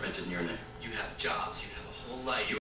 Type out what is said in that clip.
printed in your name. You have jobs, you have a whole life.